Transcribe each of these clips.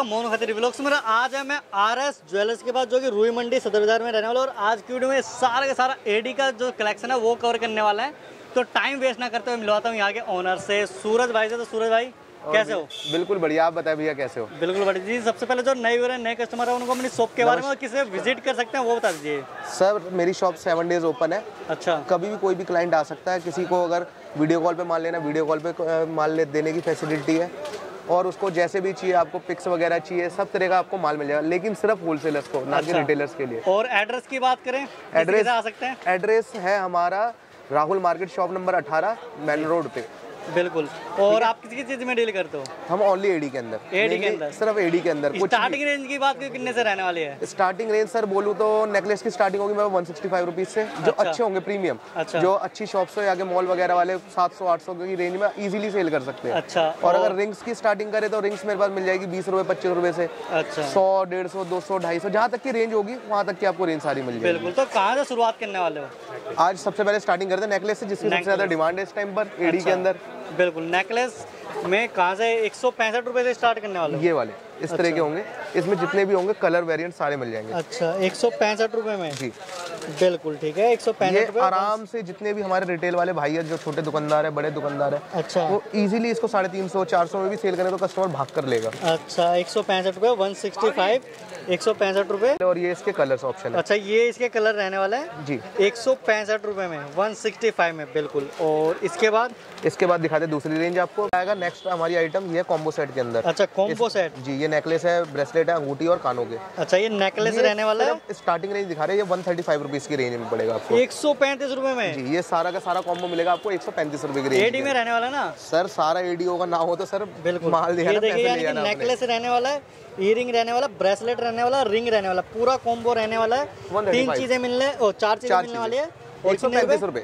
Monu Khatri vlogs में। आज है मैं RS ज्वेलर्स के पास, जो कि रूई मंडी सदर बाजार में रहने वाला, और आज की वीडियो में सारा का सारा एडी का जो कलेक्शन है वो कवर करने वाला है। तो टाइम वेस्ट ना करते हुए मिलवाता हूँ यहाँ के ओनर से, सूरज भाई से। तो सूरज भाई कैसे हो? बिल्कुल बढ़िया, आप बताएं भैया कैसे हो? बिल्कुल बढ़िया जी। सबसे पहले जो नए कस्टमर है उनको अपनी शॉप के बारे में किसे विजिट कर सकते हैं वो बता दीजिए। सर मेरी शॉप 7 डेज ओपन है। अच्छा। कभी भी कोई भी क्लाइंट आ सकता है। किसी को अगर वीडियो कॉल पे माल लेना, वीडियो कॉल पे माल देने की फैसिलिटी है, और उसको जैसे भी चाहिए, आपको पिक्स वगैरह चाहिए, सब तरह का आपको माल मिल जाएगा, लेकिन सिर्फ होलसेलर्स को, ना कि रिटेलर्स के लिए। और एड्रेस की बात करें, एड्रेस आ सकते हैं? एड्रेस है हमारा Rahul market, shop number 18, main road पे। बिल्कुल। और आप किसी चीज में डील करते हो? हम ओनली एडी के अंदर, सिर्फ एडी के अंदर। स्टार्टिंग रेंज की बात कितने से रहने वाली है? स्टार्टिंग रेंज सर बोलूँ तो नेकलेस की स्टार्टिंग होगी 165 रुपीज से, जो अच्छे होंगे प्रीमियम। जो अच्छी शॉप्स हो, आगे मॉल वगैरह वाले 700-800 की रेंज में इजीली सेल कर सकते हैं। अच्छा। और अगर रिंग्स की स्टार्टिंग करें तो रिंग्स मेरे पास मिल जाएगी 20 रुपए, 25 रुपए से। अच्छा। 100, 150, 200, 250, जहाँ तक की रेंज होगी वहाँ तक की आपको रेंज सारी मिल जाएगी। बिल्कुल। तो कहाँ से शुरुआत करने वाले हो? आज सबसे पहले स्टार्टिंग करते हैं नेकलेस से, जिसकी सबसे ज्यादा डिमांड है इस टाइम पर एडी के अंदर। बिल्कुल। नेकलेस में कहाँ से 165 रुपए से स्टार्ट करने वाले? ये वाले इस तरह के होंगे, इसमें जितने भी होंगे कलर वेरिएंट सारे मिल जाएंगे। अच्छा, 165 रुपए में? जी बिल्कुल ठीक है। 165 रुपए आराम से जितने भी हमारे रिटेल वाले भाई है, जो छोटे दुकानदार है, बड़े दुकानदार है, अच्छा, वो इजीली इसको 350, 400 में भी सेल करें तो कस्टमर भाग कर लेगा। अच्छा, 165 रुपए, 165, 165 रुपए। और ये इसके कलर्स ऑप्शन है। अच्छा, ये इसके कलर रहने वाला है जी। 165 रुपए में, 165 में। बिल्कुल। और इसके बाद दिखाते दूसरी रेंज आपको आएगा। नेक्स्ट हमारी आइटम ये कॉम्बो सेट के अंदर। अच्छा, कॉम्बो सेट। जी, ये नेकलेस है, ब्रेसलेट है, अंगूठी और कानों के। अच्छा, ये नेकलेस रहने वाला है। स्टार्टिंग रेंज दिखा रहे हैं, ये 135 रुपीज की रेंज में पड़ेगा आपको। 135 रुपए में? जी, ये सारा का सारा कॉम्बो मिलेगा आपको 135 रुपए की रेंज। एडी में रहने वाला ना सर? सारा एडी होगा, ना हो तो सर बिल्कुल माल दिखाना, पैसे ले जाना। नेकलेस रहने वाला है, ईयरिंग रहने वाला, ब्रेसलेट रहने वाला, रिंग रहने वाला, पूरा कॉम्बो रहने वाला है। 3 चीजें मिलने और 4 चीजें मिलने वाली है। 135 रुपए।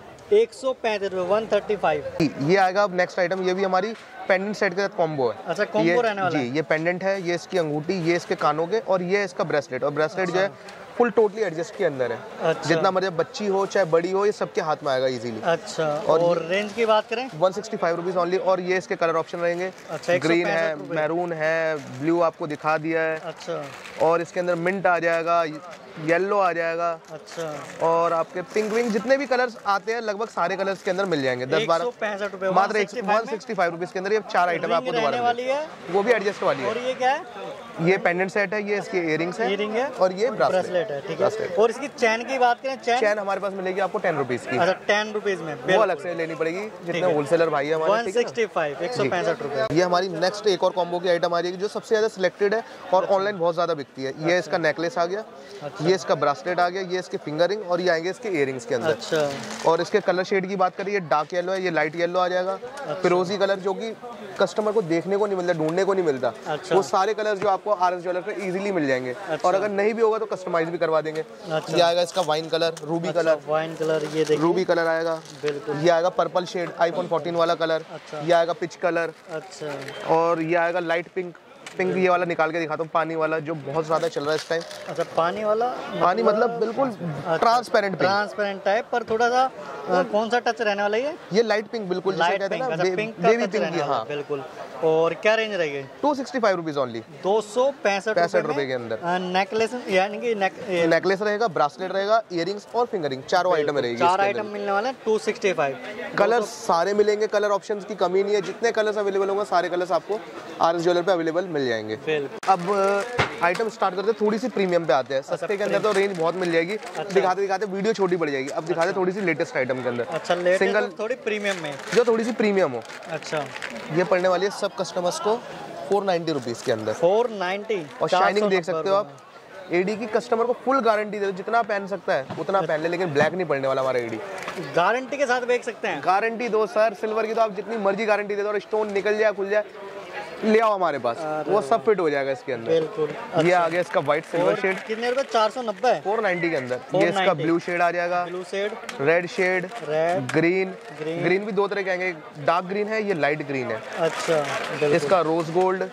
135 रुपए, 135। ये आएगा अब नेक्स्ट आइटम। ये भी हमारी पेंडेंट सेट के साथ कॉम्बो है। अच्छा, कॉम्बो रहने वाला है जी। ये पेंडेंट है, ये इसकी अंगूठी, ये इसके कानों के, और ये इसका ब्रेसलेट। और ब्रेसलेट जो है फुल टोटली एडजस्ट के अंदर है। अच्छा। जितना मर्जी बच्ची हो चाहे बड़ी हो, ये सबके हाथ में आएगा इजीली। अच्छा। और रेंज की बात करें, 165 रुपीज ओनली। और ये इसके कलर ऑप्शन रहेंगे। अच्छा, ग्रीन है, मैरून है, ब्लू आपको दिखा दिया है। अच्छा। और इसके अंदर मिंट आ जाएगा, येलो आ जाएगा। अच्छा। और आपके पिंक विंग जितने भी कलर्स आते हैं, लगभग सारे कलर्स के अंदर मिल जाएंगे। 10-12 मात्र 165 रुपीज के अंदर ये 4 आइटम आपको दोबारा वाली है, वो भी एडजस्ट वाली है। और ये क्या है? ये पेंडेंट सेट है, ये इसके इयरिंग्स है, और ये ब्रेसलेट है। ठीक है। और इसकी चैन की बात करें, चैन हमारे पास मिलेगी आपको 10 रुपीज की। अच्छा, 10 रुपीज में, वो अलग से लेनी पड़ेगी जितने होलसेलर भाई है हमारे। 165, 165 रुपए। ये हमारी नेक्स्ट एक और कॉम्बो की आइटम आ जाएगी, जो सबसे ज्यादा सिलेक्टेड है और ऑनलाइन बहुत ज्यादा बिकती है। ये इसका नेकलेस आ गया, ये इसका ब्रेसलेट आ गया, ये इसके फिंगर रिंग, और ये आएंगे इसके इयरिंग्स के अंदर। अच्छा। और इसके कलर शेड की बात करें, ये डार्क येलो है, ये लाइट येलो आ जाएगा। फिरोजी कलर, जो कि कस्टमर को देखने को नहीं मिलता, ढूंढने को नहीं मिलता। अच्छा। वो सारे कलर जो आपको RS ज्वेलर पे इजीली मिल जाएंगे। अच्छा। और अगर नहीं भी होगा तो कस्टमाइज भी करवा देंगे। अच्छा। ये आएगा इसका wine colour, ruby colour, wine colour, ये देखिए रूबी कलर आएगा। बिल्कुल। ये आएगा पर्पल शेड, iPhone 14 वाला कलर। अच्छा। ये आएगा पिच कलर। अच्छा। और ये आएगा लाइट पिंक। ये वाला निकाल के दिखाता हूँ, पानी वाला, जो बहुत ज्यादा चल रहा है इस टाइम। अच्छा, पानी वाला? पानी मतलब बिल्कुल ट्रांसपेरेंट टाइप, पर थोड़ा सा कौन सा टच रहने वाला है? ये लाइट पिंक, बिल्कुल जिसे कहते हैं ना, बेबी पिंक। हाँ बिल्कुल। और क्या रेंज रहेगी? 265 रुपीज ओनली। 265 रुपए के अंदर नेकलेस, यानी कि नेकलेस रहेगा, ब्रेसलेट रहेगा, इयरिंग्स और फिंगरिंग, चारों आइटम रहेगी। 4 आइटम मिलने वाले हैं। 265। कलर्स सारे मिलेंगे, कलर ऑप्शंस की कमी नहीं है। जितने कलर्स अवेलेबल होंगे सारे कलर्स आपको RS ज्वेलर पे अवेलेबल मिल जाएंगे। अब आइटम स्टार्ट करते हैं, थोड़ी सी प्रीमियम पे आते हैं। सस्ते के अंदर तो रेंज बहुत मिल जाएगी। दिखाते दिखाते वीडियो छोटी पड़ जाएगी। अब दिखाते थोड़ी सी लेटेस्ट आइटम के अंदर। अच्छा, सिंगल थोड़ी प्रीमियम में, जो थोड़ी सी प्रीमियम हो। अच्छा। ये पड़ने वाली है सब कस्टमर्स को 490 रुपीज के अंदर। 490। और शाइनिंग देख सकते हो आप। एडी की कस्टमर को फुल गारंटी दे दो, जितना पहन सकता है उतना पहन ले, लेकिन ब्लैक नहीं पड़ने वाला हमारा एडी। गारंटी के साथ बेच सकते हैं? गारंटी दो सर। सिल्वर की तो आप जितनी मर्जी गारंटी दे दो, और स्टोन निकल जाए, खुल जाए, ले आओ हमारे पास, वो सब फिट हो जाएगा इसके अंदर। बिल्कुल। ये आ गया इसका व्हाइट सिल्वर शेड। कितने रुपए? 490। 490 के अंदर। ये इसका ब्लू शेड आ जाएगा, blue shade, red shade, green. Green भी 2 तरह के आएंगे, डार्क ग्रीन है, ये लाइट ग्रीन है। अच्छा। इसका रोज गोल्ड,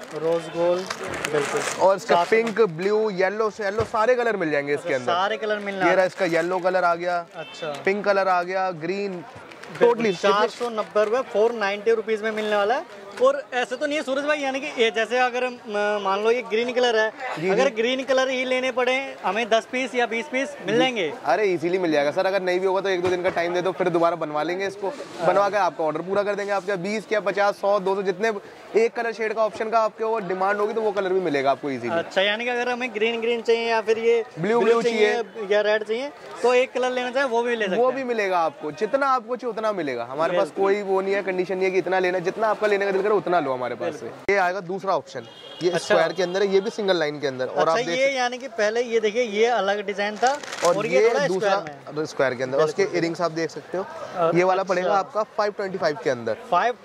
बिल्कुल। और इसका पिंक, ब्लू, येलो सारे कलर मिल जाएंगे इसके अंदर। सारे कलर मिलने। ये रहा इसका येलो कलर आ गया। अच्छा। पिंक कलर आ गया, ग्रीन। टोटली 490 रुपए, 490 रुपीज में मिलने वाला है। और ऐसे तो नहीं है सूरज भाई, यानी कि ये जैसे अगर मान लो ये ग्रीन कलर है, अगर ग्रीन कलर ही लेने पड़े हमें 10 पीस या 20 पीस मिल जाएंगे? अरे इजीली मिल जाएगा सर, अगर नहीं भी होगा तो 1-2 दिन का टाइम दे दो, फिर दोबारा बनवा लेंगे इसको, बनवा कर आपका ऑर्डर पूरा कर देंगे। आपका 20 क्या 50 100 200 जितने एक कलर शेड का ऑप्शन का आपके वो डिमांड होगी तो वो कलर भी मिलेगा आपको इजीली। अच्छा, यानी कि अगर हमें ग्रीन चाहिए या फिर ये ब्लू चाहिए या रेड चाहिए तो एक कलर लेना चाहे वो भी ले सकते हैं? वो भी मिलेगा आपको, जितना आपको चाहिए उतना मिलेगा। हमारे पास कोई वो नहीं है, कंडीशन नहीं है कि इतना लेना, जितना आपका लेने का दिल करे उतना लो हमारे पास से। ये आएगा दूसरा ऑप्शन, ये स्क्वायर के अंदर है, ये भी सिंगल लाइन के अंदर। और अच्छा, ये यानी कि पहले ये देखिए ये अलग डिजाइन था और ये दूसरा स्क्वायर के अंदर। उसके इयरिंग्स आप देख सकते हो, ये वाला पड़ेगा आपका 525 के अंदर।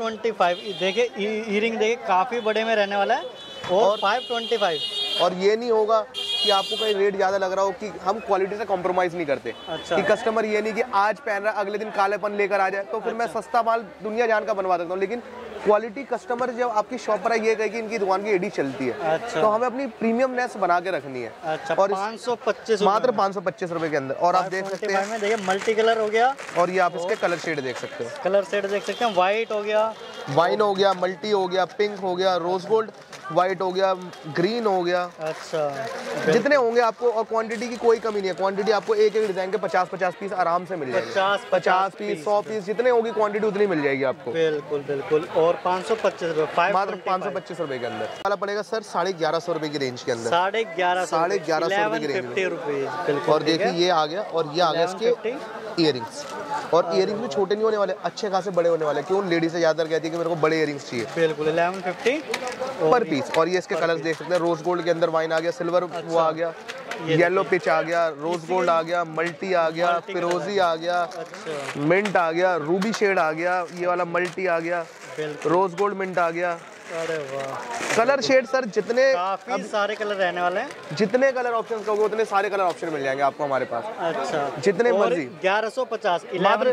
525 देखिए, इयरिंग देखिए काफी बड़े में रहने वाला है और 525। और ये नहीं होगा कि आपको कहीं रेट ज्यादा लग रहा हो, कि हम क्वालिटी से कॉम्प्रोमाइज नहीं करते। अच्छा। कि कस्टमर ये नहीं कि आज पहन रहा है अगले दिन कालेपन लेकर आ जाए, तो फिर मैं सस्ता माल दुनिया जान का बनवा देता हूँ, लेकिन क्वालिटी कस्टमर जब आपकी शॉप पर ये कहे कि इनकी दुकान की एडी चलती है। अच्छा। तो हमें अपनी प्रीमियमनेस बना के रखनी है। अच्छा, और 525 मात्र 525 रुपए के अंदर। और आप देख सकते हैं, देखिए मल्टी कलर हो गया, और ये आप इसके कलर शेड देख सकते हो, कलर शेड देख सकते हैं। व्हाइट हो गया, वाइन हो गया, मल्टी हो गया, पिंक हो गया, रोज गोल्ड व्हाइट हो गया, ग्रीन हो गया। अच्छा, जितने होंगे आपको, और क्वांटिटी की कोई कमी नहीं है। क्वांटिटी आपको एक एक डिजाइन के 50-50 पीस आराम से मिल जाएंगे। 50 पीस 100 पीस जितने होगी क्वांटिटी उतनी मिल जाएगी आपको। बिल्कुल बिल्कुल। और 525 रुपए, मात्र 525 रुपए के अंदर वाला पड़ेगा सर 1150 रुपए की रेंज के अंदर। 1150 रुपए की रेंज में। और देखिए ये आ गया, और ये आ गया इसके इयरिंग्स। और इयरिंग्स भी छोटे नहीं होने वाले, अच्छे खासे बड़े होने वाले। क्यों लेडीज से ज्यादा कहती है कि मेरे को बड़े इयरिंग्स चाहिए। बिल्कुल 1150 पर पीस। और ये इसके कलर्स देख सकते हैं, रोज गोल्ड के अंदर वाइन आ गया, सिल्वर वो आ गया, येलो पिच आ गया, रोज गोल्ड आ गया, मल्टी आ गया, फिरोजी आ गया, मिंट आ गया, रूबी शेड आ गया, ये वाला मल्टी आ गया, रोज गोल्ड मिंट आ गया। अरे वाह, कलर शेड सर जितने काफी सारे कलर रहने वाले हैं। जितने कलर ऑप्शन कहोगे उतने सारे कलर ऑप्शन मिल जाएंगे आपको हमारे पास। अच्छा, जितने मर्जी। 1150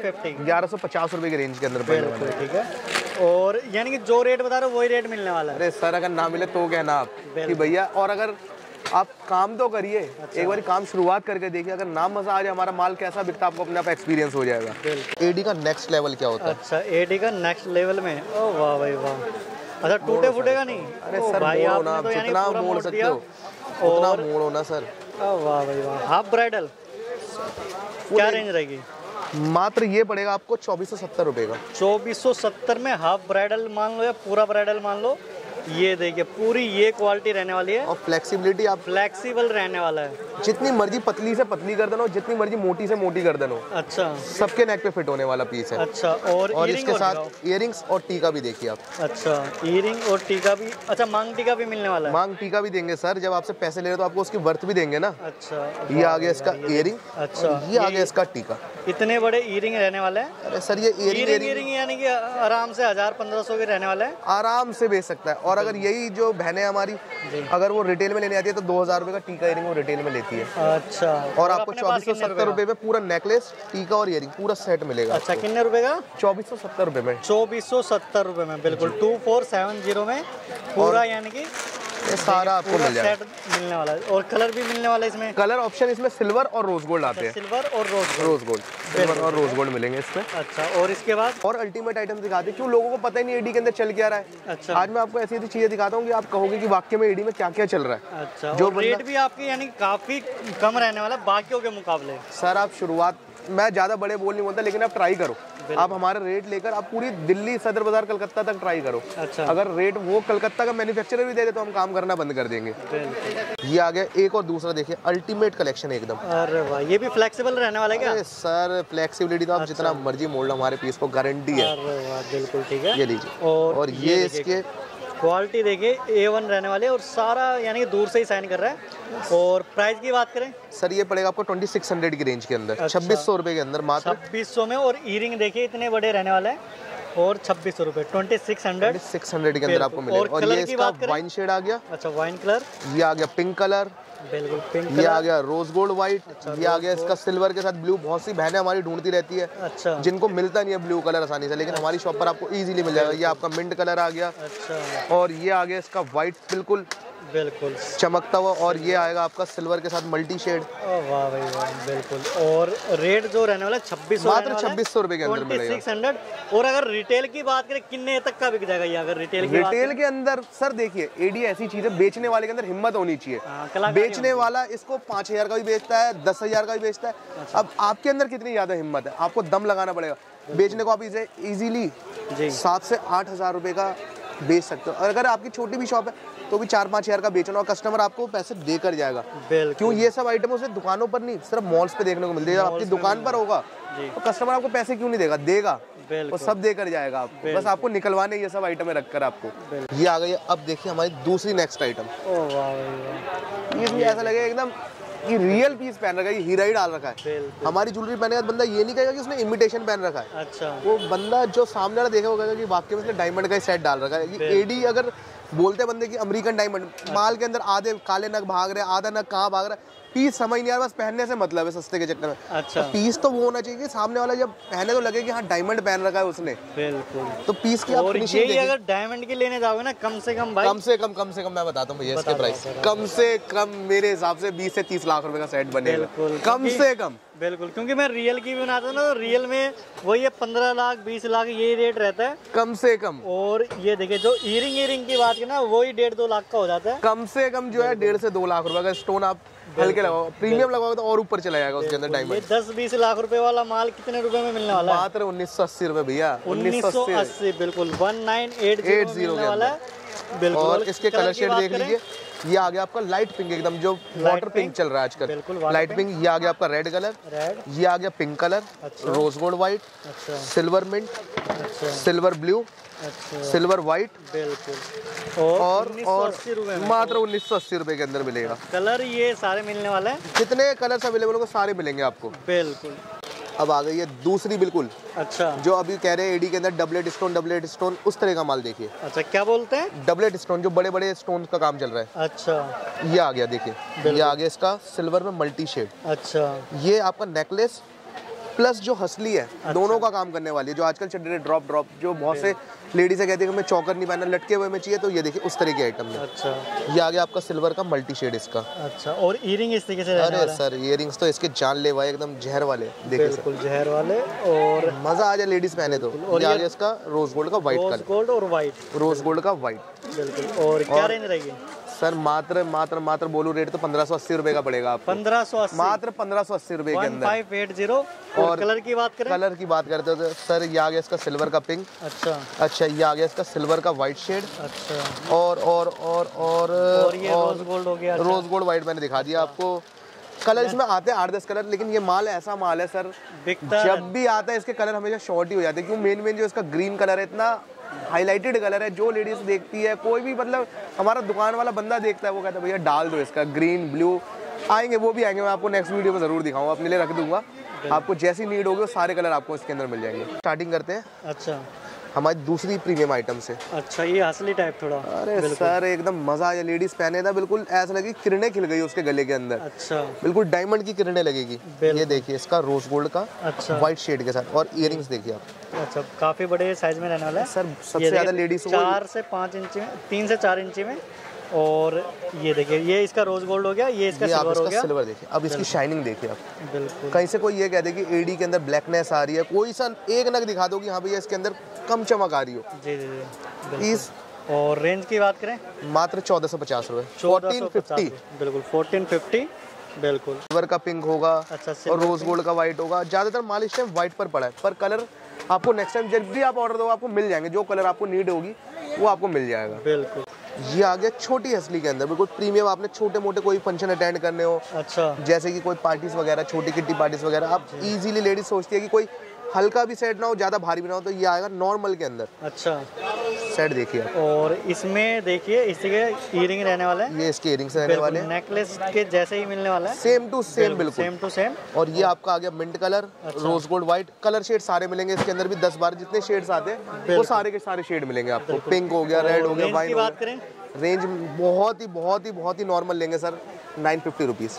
1150 रुपए की रेंज के अंदर पड़ने वाला है। ठीक है। और यानी कि जो रेट बता रहे हो वही रेट मिलने वाला है? अरे सर अगर ना मिले तो कहना आप कि भैया, और अगर आप काम तो करिए। अच्छा। एक बार काम शुरुआत करके देखिए, अगर ना मजा आ जाए, हमारा माल कैसा बिकता है आपको अपने आप एक्सपीरियंस हो जाएगा। एडी का नेक्स्ट लेवल क्या होता है? अच्छा, एडी का नेक्स्ट लेवल में, ओ वाह भाई वाह। अच्छा, टूटे फूटेगा नहीं? अरे सर भाई आपने आप तो जितना मोड़ सकते हो उतना मोड़ो ना सर। वाह भाई वाह। हाफ ब्राइडल क्या रेंज रहेगी? मात्र ये पड़ेगा आपको 2470 रुपए का। 2470 में हाफ ब्राइडल मान लो या पूरा ब्राइडल मान लो। ये देखिए पूरी ये क्वालिटी रहने वाली है। और फ्लेक्सिबिलिटी आप फ्लेक्सिबल रहने वाला है। जितनी मर्जी पतली से पतली गर्दन हो, जितनी मर्जी मोटी से मोटी गर्दन हो, अच्छा, सबके नेक पे फिट होने वाला पीस है। अच्छा, और इसके साथ इयरिंग्स और टीका भी देखिए आप। अच्छा, इयरिंग और टीका भी। अच्छा, मांग टीका भी मिलने वाला है? मांग टीका भी देंगे सर, जब आपसे पैसे ले रहे तो आपको उसकी वर्थ भी देंगे ना। अच्छा, ये आ गया इसका इयरिंग। अच्छा, ये आ गया इसका टीका। इतने बड़े इयरिंग रहने वाले हैं? अरे सर ये इयरिंग यानी कि आराम से 1000-1500 के रहने वाले हैं, आराम से बेच सकता है। और अगर यही जो बहनें हमारी अगर वो रिटेल में लेने आती है तो 2000 रुपए का टीका इयरिंग वो रिटेल में लेती है। अच्छा, और आपको 2470 रुपए में पूरा नेकलेस, टीका और इयरिंग पूरा सेट मिलेगा। अच्छा, कितने रुपए का? 2470 रुपए में। 2470 रुपए में, बिल्कुल 2470 में पूरा, यानी कि ये सारा आपको मिल जाएगा। सेट मिलने वाला है। और कलर भी मिलने वाला है इसमें? कलर ऑप्शन इसमें सिल्वर और रोज गोल्ड आते हैं। सिल्वर और रोज गोल्ड, सिल्वर और रोज गोल्ड मिलेंगे इसमें। अच्छा, और इसके बाद और अल्टीमेट आइटम दिखाते हैं, क्यों लोगों को पता ही नहीं एडी के अंदर चल क्या रहा है। अच्छा, आज मैं आपको ऐसी ऐसी चीजें दिखाता हूँ कि आप कहोगे कि वाकई में एडी में क्या क्या चल रहा है। अच्छा, जो रेट भी आपकी यानी काफी कम रहने वाला बाकियों के मुकाबले। सर आप शुरुआत, मैं ज्यादा बड़े बोल नहीं बोलता, लेकिन आप ट्राई करो। आप हमारे रेट लेकर आप पूरी दिल्ली, सदर बाजार, कलकत्ता तक ट्राई करो। अच्छा, अगर रेट वो कलकत्ता का मैन्युफैक्चरर भी दे दे तो हम काम करना बंद कर देंगे। ये आ गया एक और दूसरा, देखिए अल्टीमेट कलेक्शन एकदम। अरे वाह, ये भी फ्लेक्सिबल रहने वाला है क्या? सर फ्लेक्सिबिलिटी तो आप जितना मर्जी मोड़ लो, हमारे पीस को गारंटी है। अरे वाह, बिल्कुल ठीक है। ये लीजिए। और ये इसके क्वालिटी देखिए A1 रहने वाले, और सारा यानी कि दूर से ही साइन कर रहा है। और प्राइस की बात करें सर, ये पड़ेगा आपको 2600 की रेंज के अंदर। अच्छा, 2600 रुपए के अंदर मात्र 2600 में। और इयरिंग देखिए इतने बड़े रहने वाले हैं, और 2600 रुपए, 2600 के अंदर आपको मिलेगा। और ये इसका वाइन शेड आ गया। अच्छा, वाइन कलर। ये आ गया पिंक कलर, बिल्कुल पिंक। ये आ गया रोज गोल्ड व्हाइट। ये आ गया इसका सिल्वर के साथ ब्लू। बहुत सी बहनें हमारी ढूंढती रहती है, अच्छा, जिनको मिलता नहीं है ब्लू कलर आसानी से, लेकिन हमारी शॉप पर आपको इजीली मिल जाएगा। ये आपका मिंट कलर आ गया। अच्छा, और ये आ गया इसका व्हाइट, बिल्कुल बिल्कुल चमकता हुआ। और ये आएगा आपका सिल्वर के साथ मल्टी शेड। वाह भाई वाह, बिल्कुल। और रेट जो रहने वाला है 2600, मात्र 2600 रुपए के अंदर मिलेगा। 2600। और अगर रिटेल की बात करें कितने तक का बिक जाएगा ये? अगर रिटेल के अंदर सर देखिए, एडी ऐसी चीज है, बेचने वाले के अंदर हिम्मत होनी चाहिए। बेचने वाला इसको 5000 का भी बेचता है, 10,000 का भी बेचता है। अच्छा। अब आपके अंदर कितनी ज्यादा हिम्मत है, आपको दम लगाना पड़ेगा। बेचने को आप इसे इजीली 7 से 8 हजार रुपए का बेच सकते हो। और अगर आपकी छोटी भी शॉप है तो भी 4-5 हजार का बेचना, और कस्टमर आपको पैसे देकर जाएगा। क्यों? ये सब आइटम उसे दुकानों पर नहीं, सिर्फ मॉल्स पे देखने को मिलती है। जब आपकी दुकान पर होगा तो कस्टमर आपको पैसे क्यों नहीं देगा? देगा, वो सब देकर जाएगा आपको। बस आपको निकलवाने ये सब आइटमें रखकर आपको। ये आ गई। अब देखिए हमारी दूसरी नेक्स्ट आइटम। ये भी ऐसा लगेगा एकदम ये रियल पीस पहन रखा है, ये हीरा ही डाल रखा है। हमारी ज्वेलरी पहनेगा बंदा ये नहीं कहेगा कि उसने इमिटेशन पहन रखा है। अच्छा। वो बंदा जो सामने वाला देखेगा वो कहेगा कि वाकई में उसने डायमंड का ही सेट डाल रखा है। ये एडी अगर बोलते बंदे की अमेरिकन डायमंड, माल के अंदर आधे काले नग भाग रहे हैं, आधा नग कहाँ भाग रहा है, पीस समझ नहीं आ रहा, बस पहनने से मतलब है सस्ते के चक्कर में। अच्छा। तो पीस तो वो होना चाहिए कि सामने वाला जब पहने तो लगे कि हाँ डायमंड पहन रखा है उसने। बिल्कुल। तो पीस की और ये अगर डायमंड की लेने जाओगे ना, कम से कम भाई, कम से कम मैं बताता हूँ भैया इसके प्राइस, कम से कम मेरे हिसाब से 20 से 30 लाख रुपए का सेट बनेगा, कम से कम। बिल्कुल, क्योंकि मैं रियल की भी बनाता हूँ ना, तो रियल में वही 15 लाख 20 लाख ये रेट रहता है कम से कम। और ये देखिए जो ईयरिंग की बात है ना, वही 1.5-2 लाख का हो जाता है कम से कम। जो है 1.5 से 2 लाख रुपए का स्टोन आप हल्के लगाओ, प्रीमियम लगाओगे तो और ऊपर चला जाएगा उसके अंदर डायमंड। 10-20 लाख रुपए वाला माल कितने रुपए में मिलने वाला है? मात्र 1980 रुपए भैया, 1980। बिल्कुल 1980 वाला है। बिल्कुल। और इसके कलर शेड देख लीजिए, ये आ गया आपका लाइट पिंक, एकदम जो वाटर पिंक चल रहा है आजकल, लाइट पिंक। ये आ गया आपका रेड कलर, ये आ गया pink colour, rose gold white, silver mint, silver blue, silver white. बिल्कुल। और मात्र 1980 रुपए के अंदर मिलेगा। कलर ये सारे मिलने वाले हैं, जितने कलर्स अवेलेबल होंगे सारे मिलेंगे आपको। बिल्कुल। अब आ गई है दूसरी, बिल्कुल। अच्छा। जो अभी कह रहे हैं एडी के अंदर डबलेट स्टोन, उस तरह का माल देखिए। अच्छा, क्या बोलते हैं? डबलेट स्टोन, जो बड़े बड़े स्टोन का काम चल रहा है। अच्छा। ये आ गया, देखिए ये आ गया इसका सिल्वर में मल्टी शेड। अच्छा। ये आपका नेकलेस प्लस जो हसली है। अच्छा। दोनों का काम करने वाली है। जो आजकल चल रही है ड्रॉप, जो बहुत से लेडीज कहती है कि हमें चौकर नहीं पहनना, लटके हुए में चाहिए, तो ये देखिए उस तरह की आइटम है। अच्छा। ये आ गया आपका सिल्वर का मल्टी शेड इसका। अच्छा। और इयरिंग इस तरीके से? अरे सर इयरिंग्स तो इसके जानलेवा एकदम जहर वाले, देखिए बिल्कुल जहर वाले, और मजा आ जाए लेडीज पहने तो। और ये आ गया इसका रोज गोल्ड का व्हाइट कलर, रोज गोल्ड और व्हाइट, रोज गोल्ड का व्हाइट। बिल्कुल। और क्या रेंज रहेगी सर? मात्र बोलू रेट तो 1580 रुपए का पड़ेगा आपको। 1580, मात्र 1580 रुपए के अंदर। 1580। और कलर की बात करते हो तो सर ये आ गया इसका सिल्वर का पिंक। अच्छा। ये आ गया इसका सिल्वर का व्हाइट शेड। अच्छा। और ये रोज गोल्ड हो गया। रोज गोल्ड व्हाइट मैंने दिखा दिया आपको। कलर इसमें आते हैं 8-10 कलर, लेकिन ये माल ऐसा माल है सर, जब भी आता है इसके कलर हमेशा शॉर्ट ही हो जाते हैं। क्यों? मेन जो इसका ग्रीन कलर है, इतना हाईलाइटेड कलर है, जो लेडीज देखती है, कोई भी मतलब हमारा दुकान वाला बंदा देखता है, वो कहता है भैया डाल दो इसका ग्रीन ब्लू। आएंगे, वो भी आएंगे, मैं आपको नेक्स्ट वीडियो में जरूर दिखाऊंगा, अपने लिए रख दूंगा। आपको जैसी नीड होगी वो सारे कलर आपको इसके अंदर मिल जाएंगे। स्टार्टिंग करते हैं अच्छा हमारी दूसरी प्रीमियम आइटम से। अच्छा, ये असली टाइप थोड़ा। अरे सर एकदम मजा आ जाए, लेडीज पहने था बिल्कुल ऐसा लगी किरणें खिल गई उसके गले के अंदर। अच्छा। बिल्कुल डायमंड की किरणें लगेगी। ये देखिए इसका रोज गोल्ड का व्हाइट शेड के साथ, और इयरिंग्स देखिए आप। अच्छा, काफी बड़े साइज में रहने वाला है सर, सबसे ज्यादा लेडीज 4 से 5 इंच में, 3 से 4 इंच में। और ये देखिए ये इसका रोज गोल्ड हो गया, ये इसका सिल्वर हो गया। सिल्वर देखिए, अब इसकी शाइनिंग देखिए आप। बिल्कुल। कहीं से कोई ये कह दे कि एडी के अंदर ब्लैकनेस आ रही है, कोई सा एक नग दिखा दो कि हाँ भैया इसके अंदर कम चमक आ रही हो। जी जी जी। इस और रेंज की बात करें, मात्र 1450 रुपए, 1450। बिल्कुल 1450। बिल्कुल। सिल्वर का पिंक होगा। अच्छा। और रोज गोल्ड का व्हाइट होगा। ज्यादातर माल इस टाइम व्हाइट पर पड़ा है, पर कलर आपको नेक्स्ट टाइम जब भी आप ऑर्डर दो आपको मिल जाएंगे, जो कलर आपको नीड होगी वो आपको मिल जाएगा। बिल्कुल। ये आ गया छोटी हसली के अंदर, बिल्कुल प्रीमियम। आपने छोटे मोटे कोई फंक्शन अटेंड करने हो, अच्छा, जैसे कि कोई पार्टीज वगैरह, छोटी किट्टी पार्टीज वगैरह, आप इजीली लेडीज सोचती है कि कोई हल्का भी सेट ना हो, ज्यादा भारी भी ना हो, तो ये आएगा नॉर्मल के अंदर। अच्छा। सेट देखिए। और इसमें देखिए इसके इयरिंग रहने वाला है, ये इसके इयरिंग्स रहने वाले हैं, नेकलेस के जैसे ही मिलने वाला है, सेम टू सेम, बिल्कुल सेम टू सेम। और ये आपका आ गया mint colour, rose gold white. Colour shade सारे मिलेंगे इसके अंदर भी, 10-12 जितने शेड्स आते हैं वो सारे के सारे शेड मिलेंगे आपको। पिंक हो गया, रेड हो गया, वाइन। बात करें रेंज बहुत ही नॉर्मल लेंगे सर, 950 रुपीज।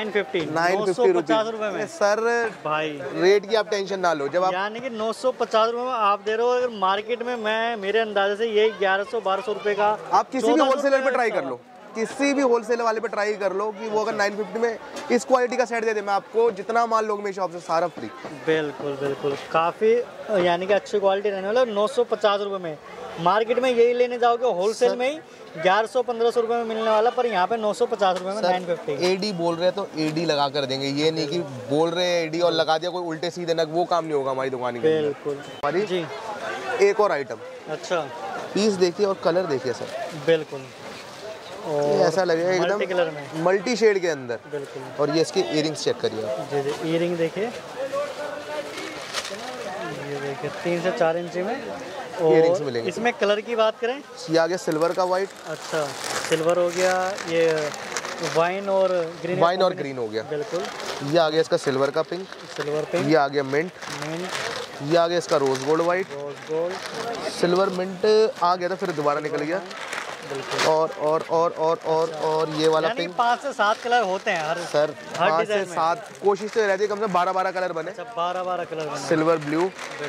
950 रुपए सर भाई, रेट की आप टेंशन ना लो। जब आप यानी कि 950 रुपए में आप दे रहे हो, अगर मार्केट में मैं मेरे अंदाजे से यही 1100-1200 रुपए का, आप किसी भी होलसेलर पे ट्राई कर लो, किसी भी होलसेल वाले पे ट्राई कर लो कि वो अगर 950 में इस क्वालिटी का सेट दे दे, मैं आपको जितना माल लोगे मेरी शॉप से सारा फ्री। बिल्कुल बिल्कुल, काफ़ी यानी कि अच्छी क्वालिटी रहने वाला। 950 रुपये में मार्केट में यही लेने जाओगे होलसेल में ही 1100-1500 रुपये में मिलने वाला, पर यहाँ पे 950 रुपये में 950। एडी बोल रहे हैं तो एडी लगा कर देंगे, ये नहीं कि बोल रहे हैं एडी और लगा दिया कोई उल्टे सीधे नग, वो काम नहीं होगा हमारी दुकान के। बिल्कुल हमारी जी। एक और आइटम, अच्छा पीस देखिए और कलर देखिए सर, बिल्कुल, ये ऐसा लगेगा मल्टी कलर में, एकदम मल्टी शेड के अंदर। बिल्कुल। और ये इसके इयरिंग्स चेक करिए आप। जी जी, ईयरिंग देखिए, ये देखिए 3 से 4 इंची में इयरिंग्स और मिलेंगे। इसमें कलर की बात करें, ये आ गया सिल्वर का वाइट। अच्छा सिल्वर हो गया, ये वाइन और ग्रीन, वाइन और ग्रीन हो गया। बिल्कुल। ये आ गया इसका सिल्वर का पिंक। Silver pink. ये आ गया मिंट। ये आ गया इसका rose gold white. Rose gold. Silver mint आ गया था फिर दोबारा निकल गया। बिल्कुल। और ये वाला पिंक। 5 से 7 कलर होते हैं हर सर, हर 5 से 7 कोशिश तो रहती है कम से 12-12 कलर बने। अच्छा 12 कलर बने। सिल्वर ब्लू,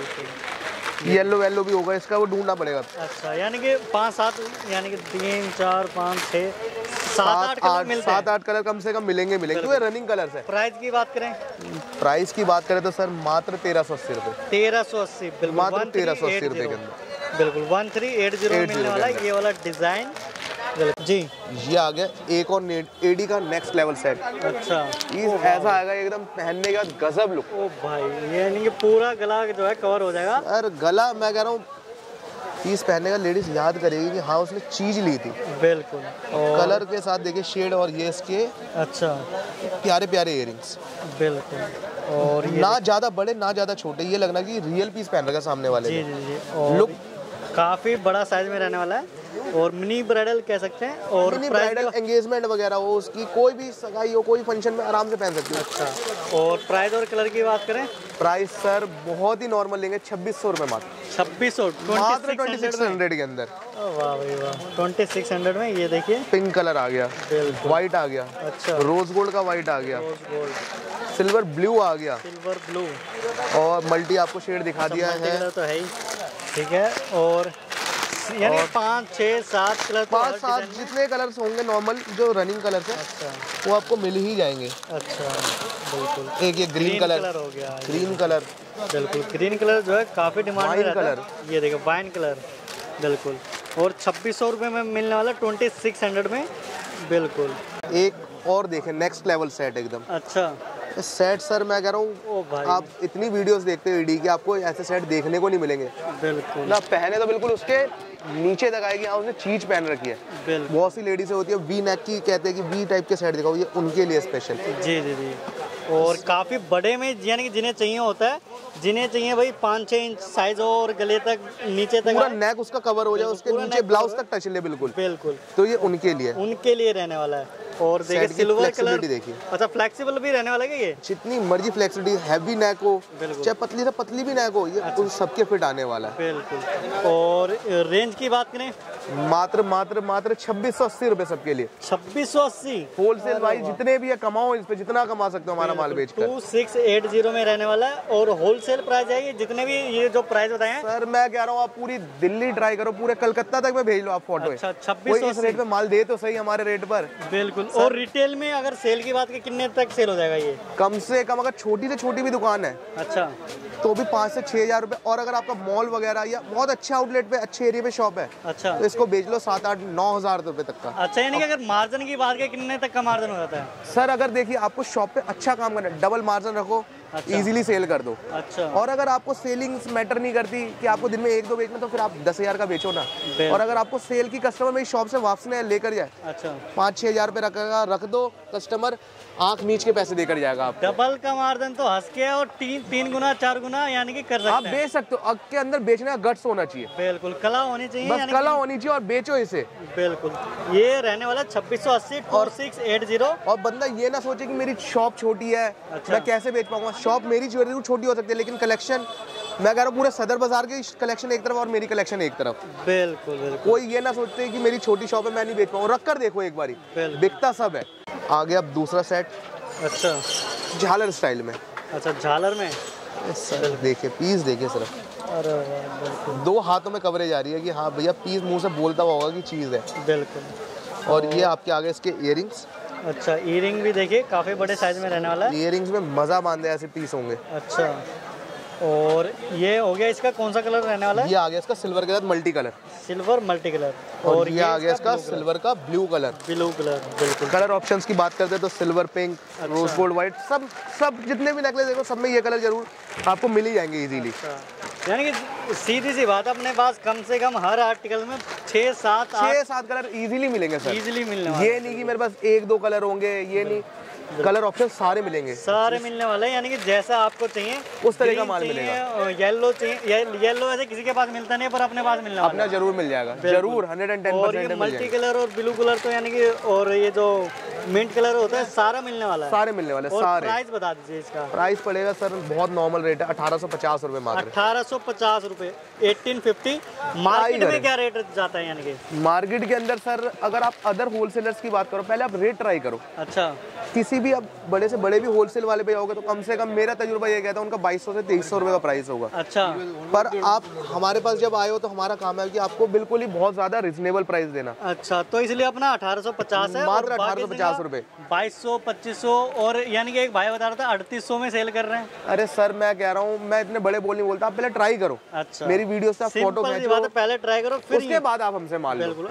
बिल्कुल। येलो भी होगा इसका, वो ढूंढना पड़ेगा। अच्छा यानी कि 5-7 यानी कि 3, 4, 5, 6, 7-8 कलर मिलते हैं। 7-8 कलर कम से कम मिलेंगे तो ये रनिंग कलर्स है। प्राइस की बात करें, प्राइस की बात करें तो सर मात्र 1380 रुपये। 1380, बिल्कुल मात्र 1380 रुपये के अंदर, बिल्कुल 1380 में मिलने वाला है ये वाला डिजाइन। जी, ये आ गया एक और एडी का नेक्स्ट लेवल सेट। अच्छा, ये ऐसा आएगा एकदम पहनने के बाद गजब लुक। ओ भाई, ये यानी कि पूरा गला जो है कवर हो जाएगा। और गला मैं कह रहा हूँ पीस पहनने का लेडीज याद करेगी कि हाँ उसने चीज ली थी। बिल्कुल। और कलर के साथ देखिए शेड, और ये इसके अच्छा प्यारे प्यारे इयरिंग्स। बिल्कुल। और ये ना ज्यादा बड़े ना ज्यादा छोटे, ये लगना कि रियल पीस पहन रखा सामने वाले जी ने। जी जी, और लुक काफी बड़ा साइज में रहने वाला है और मिनी ब्राइडल कह सकते हैं। और मिनी ब्राइडल एंगेजमेंट वगैरह हो, उसकी कोई भी सगाई हो, कोई फंक्शन में आराम से पहन सकती है। अच्छा, और प्राइस और कलर की बात करें, प्राइस सर बहुत ही नॉर्मल लेंगे, 2600 रुपये मात्र। 2600 मात्र 2600 के अंदर। वाह भाई वाह, 2600 में। ये देखिए पिंक कलर आ गया, व्हाइट आ गया, अच्छा रोज गोल्ड का व्हाइट आ गया, रोज गोल्ड, सिल्वर ब्लू आ गया, सिल्वर ब्लू, और मल्टी आपको शेड दिखा दिया है। तो है ही, ठीक है। और यानी 5, 6, 7 कलर, 5-7 जितने कलर्स होंगे नॉर्मल जो रनिंग कलर्स है, अच्छा वो आपको मिल ही जाएंगे। अच्छा बिल्कुल। एक ये ग्रीन कलर हो गया, ग्रीन कलर, बिल्कुल ग्रीन कलर जो है काफी डिमांड में रहता है। कलर, ये देखो वाइन कलर, बिल्कुल। और 2600 रुपये में मिलने वाला 2600 में, बिल्कुल। एक और देखें नेक्स्ट लेवल सेट एकदम। अच्छा सेट सर मैं कह रहा हूँ आप इतनी वीडियोस देखते हो ईडी की, आपको ऐसे सेट देखने को नहीं मिलेंगे। बिल्कुल ना पहने तो बिल्कुल उसके नीचे तक आएगी, हाँ उसने चीज पहन रखी है। बहुत सी लेडीज होती है वी नेक की, कहते हैं कि वी टाइप के सेट दिखाओ, ये उनके लिए स्पेशल। जी जी जी, और काफ़ी बड़े में यानी कि जिन्हें चाहिए होता है, जिन्हें चाहिए भाई 5-6 इंच साइज और गले तक नीचे तक पूरा नेक उसका कवर हो जाए, उसके नीचे ब्लाउज तक टच ले, बिल्कुल बिल्कुल, तो ये उनके लिए रहने वाला है। और देखिए सिल्वर कलर देखिए, अच्छा फ्लेक्सिबल भी रहने वाला है ये, जितनी मर्जी फ्लेक्सिबिलिटी, हैवी नेक हो चाहे पतली से पतली भी नेक हो, ये उन सबके फिट आने वाला है। बिल्कुल। और रेंज की बात करें, मात्र 2680 रुपए सबके लिए। 2680 होलसेल भाई जितने भी है कमाओ, इस पे जितना कमा सकते हो हमारा माल बेचकर। 2680 में रहने वाला है। और होलसेल प्राइस है जितने भी ये जो प्राइस बताए हैं सर, मैं कह रहा हूँ आप पूरी दिल्ली ट्राई करो, पूरे कलकत्ता तक में भेज लो आप फोटो। अच्छा, कोई इस रेट पे माल दे तो सही हमारे रेट पर। बिल्कुल। और रिटेल में अगर सेल की बात करें, कितने तक सेल हो जाएगा ये? कम से कम अगर छोटी से छोटी भी दुकान है, अच्छा, तो भी 5 से 6 हजार रुपए। और अगर आपका मॉल वगैरह या बहुत अच्छे आउटलेट पे, अच्छे एरिया पे शॉप है, अच्छा, तो इसको बेच लो 7-8-9 हजार रुपए तक का। अच्छा, यानी कि अगर मार्जिन की बात करें, कितने तक का मार्जिन हो जाता है? सर अगर देखिए आपको शॉप पे अच्छा काम करना है, डबल मार्जिन रखो, इजीली सेल कर दो। अच्छा। और अगर आपको सेलिंग्स मैटर नहीं करती कि आपको दिन में 1-2 बेचना, तो फिर आप 10,000 का बेचो ना। और अगर आपको सेल की कस्टमर मेरी शॉप से वापस नहीं लेकर जाए, अच्छा, 5-6 हजार रुपए रख दो, कस्टमर आंख मीच के पैसे देकर जाएगा आप। डबल का मार्जिन तो हंस के और 3 गुना 4 गुना यानी कि कर सकते हैं। आप बेच सकते हो, के अंदर बेचने का गट्स होना चाहिए। बिल्कुल, कला होनी चाहिए, बस कला होनी चाहिए और बेचो इसे। बिल्कुल। ये रहने वाला 2680 और 2680। और बंदा ये ना सोचे कि मेरी शॉप छोटी है, अच्छा, मैं कैसे बेच पाऊंगा। शॉप मेरी जरूर छोटी हो सकती है, लेकिन कलेक्शन मैं कह रहा हूँ पूरे सदर बाजार की कलेक्शन एक तरफ और मेरी कलेक्शन एक तरफ। बिल्कुल बिल्कुल। कोई ये ना सोचते कि मेरी छोटी शॉप है मैं नहीं बेच पाऊंगा, रख कर देखो एक बारी, बिकता सब है। आगे अब दूसरा सेट, अच्छा, झालर स्टाइल में। अच्छा, झालर में देखिए पीस देखिए सिर्फ, अरे वाह, बिल्कुल। 2 हाथों में कवरेज आ रही है कि हाँ भैया पीस मुंह से बोलता हुआ होगा कि चीज़ है। बिल्कुल। और ये आपके आगे इसके इयरिंग्स। अच्छा, ईयरिंग भी देखिए काफ़ी बड़े साइज में रहने वाला है। इयरिंग्स में मज़ा बांधे ऐसे पीस होंगे। अच्छा, और ये हो गया, इसका कौन सा कलर रहने वाला है? ये आ गया इसका सिल्वर के साथ multi colour, silver multi colour. और ये आ गया इसका सिल्वर का ब्लू कलर। ब्लू कलर, बिल्कुल। कलर ऑप्शंस की बात करते हैं तो silver, pink, rose gold, white, सब जितने भी नेकलेस देखो सब में ये कलर जरूर आपको मिल ही जाएंगे इजीली। यानी कि सीधी सी बात है, अपने पास कम से कम हर आर्टिकल में 6-7 कलर इजीली मिलेंगे सर। इजीली मिलने वाले। ये नहीं कि मेरे पास 1-2 कलर होंगे, ये नहीं, कलर ऑप्शन सारे मिलेंगे, सारे मिलने वाले हैं। यानी कि जैसा आपको चाहिए उस तरह का माल मिलेगा। येलो चाहिए, येलो ऐसे किसी के पास मिलता नहीं है, पर अपने पास मिलने वाला अपना जरूर मिल जाएगा, जरूर 110%। और ये मल्टी कलर और ब्लू कलर तो यानी कि, और ये जो मिंट कलर होता है सारा मिलने वाला है। सारे मिलने वाले, सारे। प्राइस बता दीजिए इसका। प्राइस पड़ेगा सर बहुत नॉर्मल रेट है, 1850 रुपए मात्र। 1850 रुपए, 1850। मार्केट में क्या रेट जाता है? यानी कि मार्केट के अंदर सर अगर आप अदर होलसेलर्स की बात करो, पहले आप रेट ट्राई करो। अच्छा, किसी भी अब बड़े से बड़े भी होलसेल वाले पे जाओगे तो कम से कम मेरा तजुर्बा ये कहता है उनका 2200 से 2300 रुपए का प्राइस होगा। अच्छा, पर आप हमारे पास जब आए हो तो हमारा काम है कि आपको बिल्कुल ही बहुत ज्यादा रिजनेबल प्राइस देना। अच्छा, तो इसलिए अपना 1850 है, मात्र 1850 रुपए। 2200, 2500, और यानी कि एक भाई बता रहा था 3800 में सेल कर रहे हैं। अरे सर मैं कह रहा हूँ, मैं इतने बड़े बोल नहीं बोलता, आप पहले ट्राई करो। अच्छा, मेरी वीडियो से आप फोटो खींचो, पहले ट्राई करो, फिर उसके बाद आप हमसे माल लो। बिल्कुल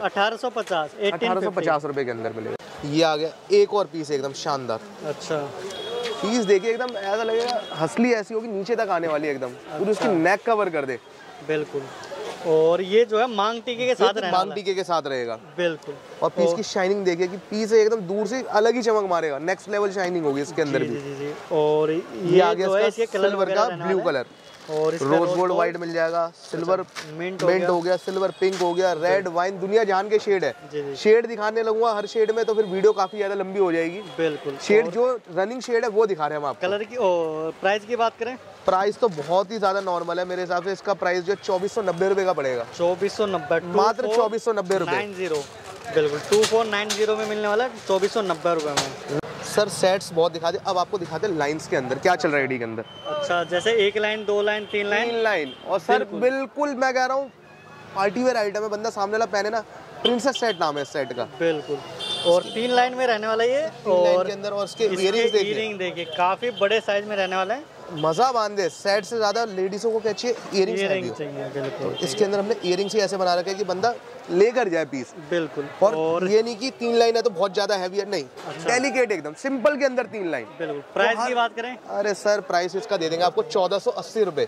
1850 रुपए के अंदर मिलेगा। ये आ गया एक और पीस एकदम शानदार। अच्छा, पीस देखिए एकदम ऐसा लगेगा हसली ऐसी होगी नीचे तक आने वाली एकदम, पूरी उसकी नेक कवर कर दे। बिल्कुल। और ये जो है मांग टीके के साथ रहने वाला है। मांग टीके के साथ रहेगा, बिल्कुल। और पीस की शाइनिंग देखिए कि पीस एकदम दूर से अलग ही चमक मारेगा, नेक्स्ट लेवल शाइनिंग होगी इसके अंदर भी। जी। और ये आ गया इसका सिल्वर का ब्लू कलर, और रोज गोल्ड व्हाइट मिल जाएगा, सिल्वर मिंट हो गया, सिल्वर पिंक हो गया, रेड वाइन, दुनिया जान के शेड है। शेड दिखाने लगूंगा हर शेड में तो फिर वीडियो काफी ज्यादा लंबी हो जाएगी। बिल्कुल। शेड जो रनिंग शेड है वो दिखा रहे हैं हम आपको। कलर की और प्राइस की बात करें, प्राइस तो बहुत ही ज्यादा नॉर्मल है मेरे हिसाब से। इसका प्राइस जो 2490 रुपए का पड़ेगा। 2490, मात्र 2490 रुपए। 90, बिल्कुल 2490 में मिलने वाला है, 2490 रुपए में। सर सेट्स बहुत दिखा दे, अब आपको दिखाते हैं लाइंस के अंदर क्या चल रहा है एडी के अंदर। अच्छा, जैसे 1 लाइन, 2 लाइन, 3 लाइन। और सर बिल्कुल मैं कह रहा हूँ पार्टी वेयर आइटम है, बंदा सामने वाला पहने ना, प्रिंसेस सेट नाम है इस सेट का। बिल्कुल। और 3 लाइन में रहने वाला ये, 3 लाइन के अंदर, और इसके इयरिंग देखिए काफी बड़े साइज में रहने वाला है। मजा बांधे, सेट से ज्यादा लेडीजों को क्या चाहिए, इयरिंग्स चाहिए। बिल्कुल। इसके अंदर हमने इयरिंग्स ही ऐसे बना रखे हैं कि बंदा लेकर जाए पीस। बिल्कुल। और ये नहीं कि 3 लाइन है तो बहुत ज्यादा हैवी है, नहीं। अच्छा। डेलिकेट एकदम सिंपल के अंदर 3 लाइन। बिल्कुल। प्राइस की बात करें, अरे सर प्राइस इसका दे देंगे आपको 1480 रुपए।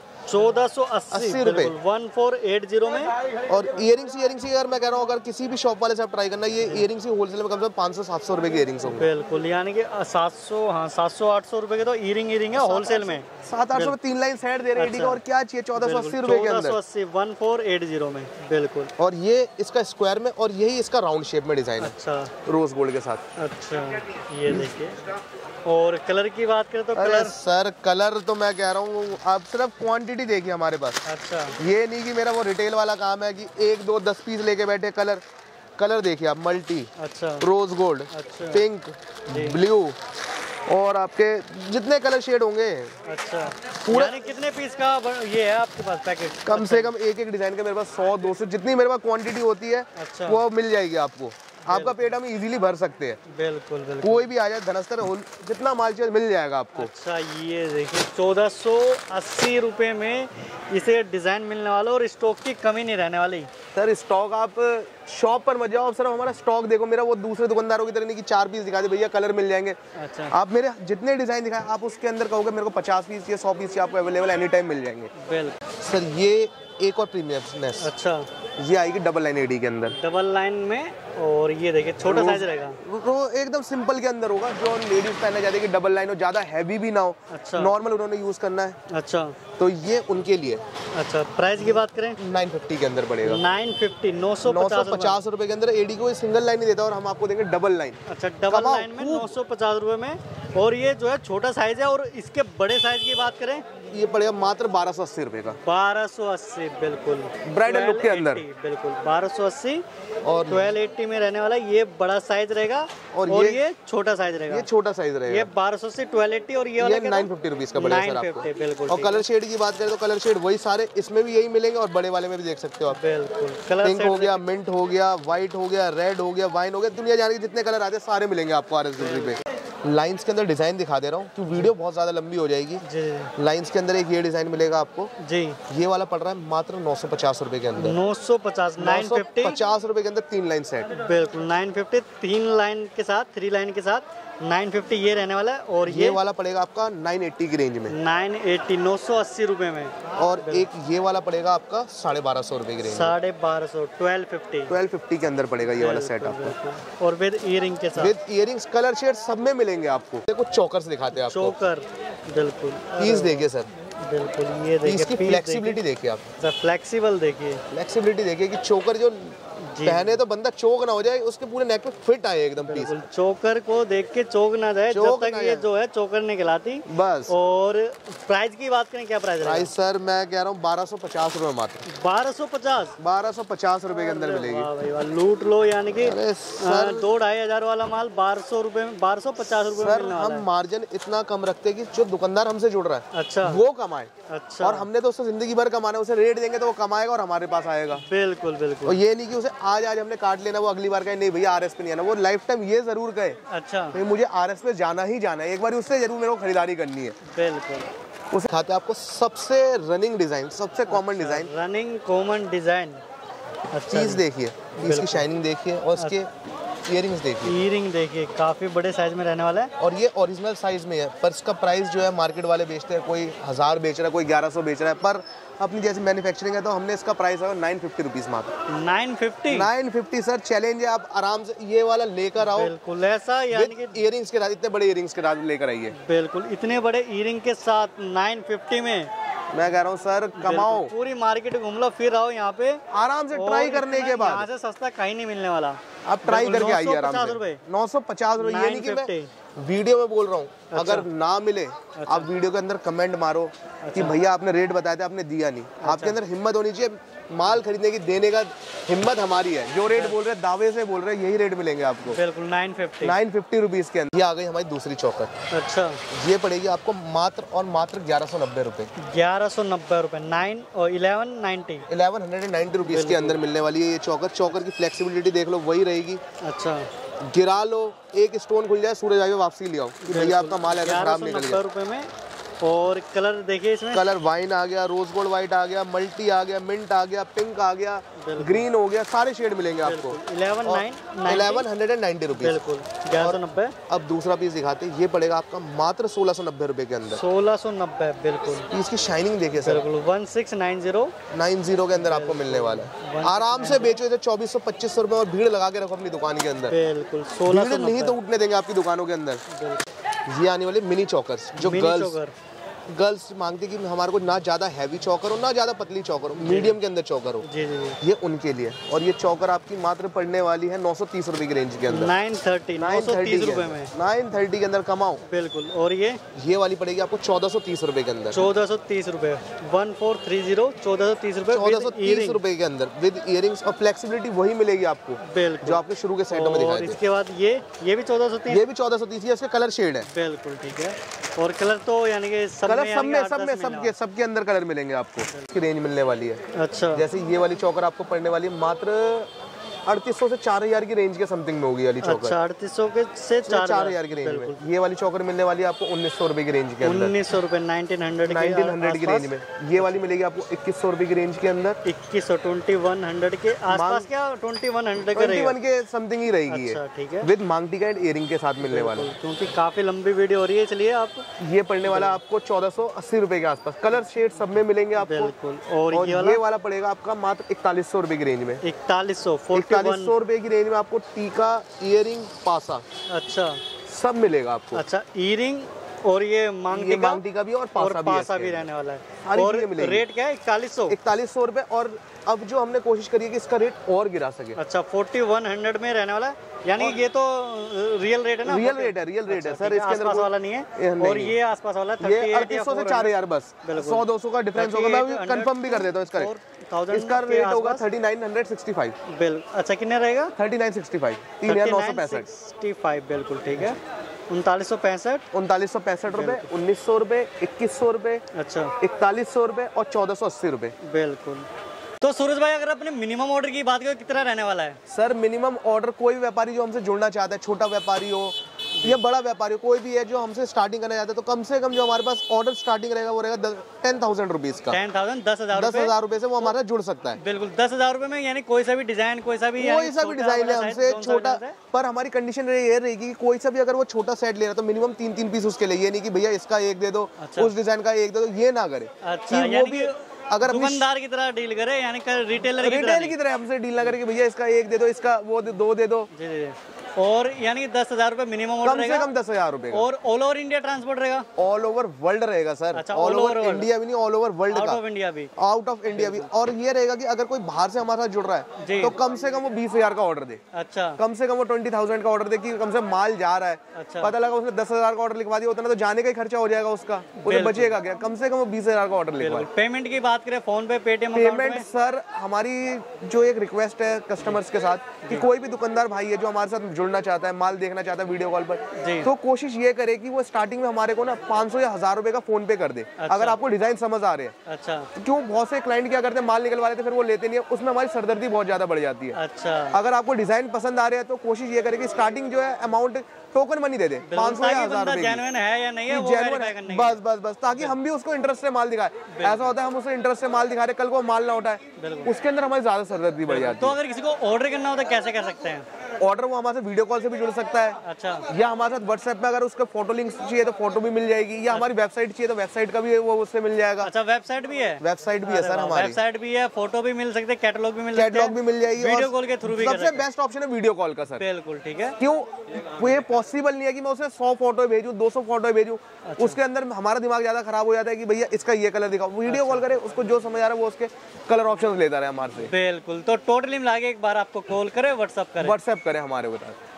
1480 रुपए, 1480 में। और इयरिंग्स ही अगर मैं कह रहा हूँ, अगर किसी भी शॉप वाले से आप ट्राई करना, ये इयरिंग्स ही होलसेल में कम से कम 500-700 रुपए के इयरिंग्स होंगे। बिल्कुल, यानी कि 700, हाँ 700-800 रुपए के तो इयरिंग है होलसेल में। 700-800 में 3 लाइन सेट दे रहे हैं। और क्या चाहिए 1480 रुपए के अंदर, 1480 में। बिल्कुल। और ये इसका स्क्वायर में, और यही इसका राउंड शेप में डिजाइन है। अच्छा, रोज गोल्ड के साथ। अच्छा, ये देखिए। और कलर की बात करें तो कलर सर, कलर तो मैं कह रहा हूँ आप सिर्फ क्वांटिटी देखिए हमारे पास। अच्छा, ये नहीं कि मेरा वो रिटेल वाला काम है कि 1-2-10 पीस लेके बैठे। कलर देखिए आप, मल्टी, अच्छा, रोज गोल्ड, अच्छा, पिंक, ब्लू, और आपके जितने कलर शेड होंगे। अच्छा, पूरा यानी कितने पीस का ये है आपके पास पैकेट? कम से कम एक डिजाइन के मेरे पास 100-200 जितनी मेरे पास क्वांटिटी होती है। अच्छा। वो मिल जाएगी आपको, आपका पेट हम इजीली भर सकते हैं। बिल्कुल। कोई भी आ जाए धनस्तर, जितना माल चाहिए मिल जाएगा आपको। अच्छा, ये देखिए 1480 रुपए में इसे डिजाइन मिलने वाला, और स्टॉक की कमी नहीं रहने वाली। सर स्टॉक आप शॉप पर मत जाओ, सिर्फ हमारा स्टॉक देखो। मेरा वो दूसरे दुकानदारों की तरह नहीं कि 4 पीस दिखा दे भैया कलर मिल जाएंगे। अच्छा। आप मेरे जितने डिजाइन दिखाए, आप उसके अंदर कहोगे मेरे को 50 पीस या 100 पीस आपको अवेलेबल एनी टाइम मिल जाएंगे। बिल्कुल। सर ये एक और प्रीमियमनेस। अच्छा, ये आएगी डबल लाइन एडी के अंदर, डबल लाइन में। और ये देखिए छोटा साइज रहेगा, वो एकदम सिंपल के अंदर होगा, जो लेडीज पहनना चाहती है कि डबल लाइन हो, ज्यादा हैवी भी ना हो। अच्छा। नॉर्मल उन्होंने यूज करना है। अच्छा, तो ये उनके लिए। अच्छा, प्राइस की बात करें 950 के अंदर पड़ेगा। 950 रुपए के अंदर एडी को सिंगल लाइन ही देता है, और हम आपको देंगे डबल लाइन। अच्छा, डबल लाइन में 950 रुपए में और ये जो है छोटा साइज है, और इसके बड़े साइज की बात करें ये पड़ेगा मात्र 1280 रुपए का। 1280 बिल्कुल, ब्राइडल लुक के अंदर बिल्कुल 1280 और 1280 में रहने वाला। ये बड़ा साइज रहेगा और ये छोटा साइज रहेगा। ये छोटा साइज रहेगा। ये 1280 1280 और ये वाला 950 रुपीज का पड़ेगा सर आपको। बिल्कुल। और कलर शेड की बात करें तो कलर शेड वही सारे इसमें भी यही मिलेंगे और बड़े वाले में भी देख सकते हो आप। बिल्कुल कलर पिंक हो गया, मिंट हो गया, व्हाइट हो गया, रेड हो गया, वाइन हो गया, दुनिया जाने के जितने कलर आते हैं सारे मिलेंगे आपको आरएस ज्वेलरी पे। लाइंस के अंदर डिजाइन दिखा दे रहा हूँ कि वीडियो बहुत ज्यादा लंबी हो जाएगी। लाइंस के अंदर एक ये डिजाइन मिलेगा आपको जी। ये वाला पड़ रहा है मात्र 950 रुपए के अंदर। 950 रुपए के अंदर 3 लाइन सेट। बिल्कुल 950 3 लाइन के साथ, 3 लाइन के साथ 950 ये रहने वाला है। और ये वाला पड़ेगा आपका 980 की रेंज में। 980 980 रुपए में। और एक ये वाला पड़ेगा आपका 1250 रुपए की रेंज। 1250 1250 के अंदर पड़ेगा ये वाला सेट आपको। और विद इयरिंग के साथ, विद इयरिंग्स कलर शेड सब में मिलेंगे आपको। देखो चोकर्स दिखाते हैं आपको। चोकर बिल्कुल पीस देखिए सर। बिल्कुल ये देखिए, इसकी फ्लेक्सिबिलिटी देखिए आप सर, फ्लेक्सिबल देखिए, फ्लेक्सिबिलिटी देखिए कि चोकर जो पहने तो बंदा चोक ना हो जाए, उसके पूरे नेक पे फिट आए एकदम पीस। चोकर को देख के चोक ना जाए, जब तक ये जो है चोकर नहीं खिलाती बस। और प्राइस की बात करें, क्या प्राइस सर मैं कह रहा हूँ 1250 रुपए मात्र। 1250 रुपए के अंदर मिलेगी। लूट लो, यानी कि 2-2,500 वाला माल 1200 रुपए में, 1250 रुपए में मिलने वाला है। हम मार्जिन इतना कम रखते हैं कि जो दुकानदार हमसे जुड़ रहा है अच्छा वो कमाए। अच्छा। और हमने तो उससे जिंदगी भर कमाना है, उसे रेट देंगे तो वो कमाएगा और हमारे पास आएगा। बिल्कुल बिल्कुल। और ये नहीं कि उसे आज हमने काट लेना, वो अगली बार कहे नहीं भैया आरएस पे नहीं आना। वो लाइफ टाइम ये जरूर कहे अच्छा मुझे आरएस पे जाना ही जाना है, एक बार उससे जरूर मेरे को खरीदारी करनी है। बिल्कुल। उसे खाते आपको सबसे रनिंग डिजाइन, सबसे common design, running common design. चीज देखिए, इसकी शाइनिंग देखिए और इसके इयरिंग्स देखिए। इयरिंग देखिए काफी बड़े साइज में रहने वाला है। और ये ओरिजिनल साइज में है, पर इसका प्राइस जो है मार्केट वाले बेचते हैं, कोई 1000 बेच रहा है, कोई 1100 बेच रहा है, पर अपनी जैसी मैन्युफैक्चरिंग है तो हमने इसका प्राइस है 950 रुपीज मात्र। 950 सर, चैलेंज है। आप आराम से ये वाला लेकर आओ। बिल्कुल ऐसा, यानी कि इयरिंग्स के साथ, इतने बड़े इयरिंग्स के साथ लेकर आइए। बिल्कुल इतने बड़े इयरिंग के साथ 950 में मैं कह रहा हूँ सर कमाओ, पूरी मार्केट घूम लो, फिर आओ यहाँ पे आराम से ट्राई करने के बाद। यहाँ से सस्ता कहीं नहीं मिलने वाला। आप ट्राई करके आइए आराम से। 950 रुपए, ये नहीं कि मैं वीडियो में बोल रहा हूँ। अच्छा। अगर ना मिले आप वीडियो के अंदर कमेंट मारो कि भैया आपने रेट बताया था, आपने दिया नहीं। आपके अंदर हिम्मत होनी चाहिए माल खरीदने की, देने का हिम्मत हमारी है। जो रेट बोल रहे हैं, दावे से बोल रहे हैं, यही रेट मिलेंगे आपको। बिल्कुल 950 रुपीज के अंदर। ये आ गई हमारी दूसरी चौकर। अच्छा, ये पड़ेगी आपको मात्र और मात्र 1190 रुपए। 1190 रुपए। 9 और 1190 रुपीज के अंदर मिलने वाली है ये चौकर। चौकर की फ्लेक्सिबिलिटी देख लो, वही रहेगी। अच्छा, गिरा लो, एक स्टोन खुल जाए, सूरज आगे वापसी ले आओ, भैया आपका माल ऐसा खराब निकल गया। 1190 रुपए में। और कलर देखिए, इसमें कलर वाइन आ गया, रोज गोल्ड व्हाइट आ गया, मल्टी आ गया, मिंट आ गया, पिंक आ गया, ग्रीन हो गया, सारे शेड मिलेंगे आपको। 1190 रुपीज। बिल्कुल 1190। अब दूसरा पीस दिखाते हैं, ये पड़ेगा आपका मात्र 1690 रुपए के अंदर। 1690 बिल्कुल। इसकी शाइनिंग देखिए सर, 1690 के अंदर आपको मिलने वाला है। आराम से बेचो इसे 2400-2500 रुपए और भीड़ लगा के रखो अपनी दुकान के अंदर। बिल्कुल 1690 नहीं तो उठने देंगे आपकी दुकानों के अंदर। ये आने वाले मिनी चौकर्स, जो गर्ल्स मांगती कि हमारे को ना ज्यादा हैवी चौकर हो, ना ज्यादा पतली चौकर हो, मीडियम के अंदर चौकर हो। जी जी। ये उनके लिए। और ये चौकर आपकी मात्र पड़ने वाली है 930 रुपए की रेंज के अंदर। 930 रुपए में। 930 के अंदर कमाओ। बिल्कुल। और ये वाली पड़ेगी आपको 1430 रुपए के अंदर। 1430 रुपए। 1430 1430 रुपए। 1430 रुपए के अंदर विद इयरिंग्स और फ्लेक्सिबिलिटी वही मिलेगी आपको, बिल्कुल, जो आपके शुरू के सेट में दिखाई दी। इसके बाद ये भी 1430। ये भी 1430 है, इसका कलर शेड है। बिल्कुल ठीक है। और कलर तो यानी कि सबके अंदर कलर मिलेंगे आपको। इसकी रेंज मिलने वाली है। अच्छा, जैसे ये वाली चौकर आपको पड़ने वाली है मात्र 3800 से 4000 की रेंज के समथिंग में होगी वाली चौकर। अच्छा, 3800 से 4000 की रेंज में। ये वाली चौकर मिलने वाली है आपको 1900 रुपए की रेंज के अंदर। 1900 रुपए, 1900 की रेंज में। ये वाली मिलेगी आपको 2100 रुपए की रेंज के अंदर। 2100 2100 के आसपास, क्या 2100 के समथिंग ही रहेगी। अच्छा ठीक है। विद मांगटी का इयरिंग के साथ मिलने वाला, क्योंकि काफी लंबी वीडियो हो रही है। चलिए आप, ये पड़ने वाला आपको 1480 रुपए के आसपास। कलर शेड सब में मिलेंगे आपको। बिल्कुल। और ये वाला पड़ेगा आपका मात्र 4100 रुपए की रेंज में। 4100 रुपए की रेंज में आपको टीका, इयरिंग, पासा, अच्छा, सब मिलेगा आपको। अच्छा, इयरिंग, और ये मांगटी का भी और पासा भी रहने वाला है। सारी और चीजें मिलेगी। रेट क्या है? 4100 रुपए। और अब जो हमने कोशिश करी है कि इसका रेट और गिरा सके। अच्छा 4100 में रहने वाला है, यानी ये तो रियल रेट है ना? रियल रेट है सर, इसके अंदर वाला नहीं है। और ये आसपास वाला 3800 से 4000 बस, 100-200 का डिफरेंस होगा। मैं कंफर्म भी कर देता हूँ इसका रेट। इसका रेट होगा 3965। बिल्कुल। अच्छा कितने रहेगा? 3965, 3965। बिल्कुल ठीक है। 3965 रुपए, 1900 रुपए, 2100 रुपए, अच्छा 4100 रुपए और 1480 रुपए। बिल्कुल। तो सूरज भाई अगर अपने मिनिमम ऑर्डर की बात करें कितना रहने वाला है? सर मिनिमम ऑर्डर कोई भी व्यापारी जो हमसे जुड़ना चाहता है, छोटा व्यापारी हो या बड़ा व्यापारी हो, कोई भी है जो हमसे स्टार्टिंग करना चाहता है, तो कम से कम जो हमारे पास ऑर्डर स्टार्टिंग रहेगा वो रहेगा 10,000 रुपीज का। 10,000 रुपए से वो हमारा जुड़ सकता है। बिल्कुल 10,000 रुपए में, यानी कोई सा भी डिजाइन, कोई सा भी डिजाइन है हमसे छोटा। पर हमारी कंडीशन ये रहेगी कि कोई सा भी अगर वो छोटा सेट ले रहा है तो मिनिमम 3-3 पीस उसके लिए, ये नहीं कि भैया इसका एक दे दो, उस डिजाइन का एक दे दो, ये ना करे। अच्छा, वो भी अगर दुकानदार की तरह डील करे, यानी रिटेलर की तरह हमसे डील ना करे कि भैया इसका एक दे दो, इसका वो दो दे दो। और यानी 10,000 रुपए मिनिमम ऑर्डर रहेगा, कम से कम 10,000 रुपए। और ऑल ओवर इंडिया ट्रांसपोर्ट रहेगा? ऑल ओवर वर्ल्ड रहेगा सर। अच्छा, ऑल ओवर इंडिया भी नहीं, ऑल ओवर वर्ल्ड का, आउट ऑफ इंडिया भी। आउट ऑफ इंडिया भी। और ये रहेगा कि अगर कोई बाहर से हमारे साथ जुड़ रहा है तो कम से कम वो 20,000 का ऑर्डर दे। अच्छा, कम से कम वो 20,000 का ऑर्डर दे कि कम से माल जा रहा है। अच्छा, पता लगा उसने 10,000 का ऑर्डर लिखवा दिया, उतना तो जाने का ही खर्चा हो जाएगा उसका, उसे बचेगा क्या? कम से कम वो 20,000 का ऑर्डर लिखवा। पेमेंट की बात करें फोन पे, पेटीएम पेमेंट सर हमारी जो एक रिक्वेस्ट है कस्टमर्स के साथ कि कोई भी दुकानदार भाई है जो हमारे साथ जुड़ना चाहता है, माल देखना चाहता है वीडियो कॉल पर, तो कोशिश ये करे कि वो स्टार्टिंग में हमारे को ना 500 या 1000 रुपए का फोन पे कर दे। अच्छा। अगर आपको डिजाइन समझ आ रहे हैं। अच्छा। क्यों बहुत से क्लाइंट क्या करते हैं, माल निकलवा लेते फिर वो लेते नहीं है, उसमें हमारी सरदर्दी बहुत ज्यादा बढ़ जाती है। अच्छा। अगर आपको डिजाइन पसंद आ रहे हैं तो कोशिश ये करे कि स्टार्टिंग जो है अमाउंट टोकन मनी दे दे, 500 या 1000 रुपए जेन्युइन है या नहीं है, वो वेरीफाई करने बस बस बस, ताकि हम भी उसको इंटरेस्ट से माल दिखाए। ऐसा होता है हम उसे इंटरेस्ट से माल दिखा रहे, कल को माल ना उठाए, उसके अंदर हमारी ज्यादा सरदर्दी बढ़ जाती है। तो अगर किसी को ऑर्डर करना हो तो कैसे कर सकते हैं ऑर्डर? वो हमारे वीडियो कॉल से भी जुड़ सकता है। अच्छा। या हमारे साथ व्हाट्सएप में अगर उसका फोटो लिंक चाहिए तो फोटो भी मिल जाएगी, या हमारी वेबसाइट चाहिए तो वेबसाइट का भी वो उससे मिल जाएगा। अच्छा, वेबसाइट भी है? वेबसाइट भी है सर हमारी, वेबसाइट भी है, फोटो भी मिल सकते हैं, कैटलॉग भी मिल सकते हैं, कैटलॉग भी मिल जाएगी, वीडियो कॉल के थ्रू भी। सबसे बेस्ट ऑप्शन है वीडियो कॉल का सर। बिल्कुल ठीक है। क्यों? ये पॉसिबल नहीं है कि मैं उसे 100 फोटो भेजूं, 200 फोटो भेजूं। अच्छा। उसके अंदर हमारा दिमाग ज्यादा खराब हो जाता है कि भैया इसका ये कलर दिखाओ। वीडियो कॉल करे, उसको जो समझ आ रहा है वो उसके कलर ऑप्शन लेता रहे हमारे से। बिल्कुल। तो टोटली मिला के एक बार आपको कॉल करे, व्हाट्सएप करे हमारे बता।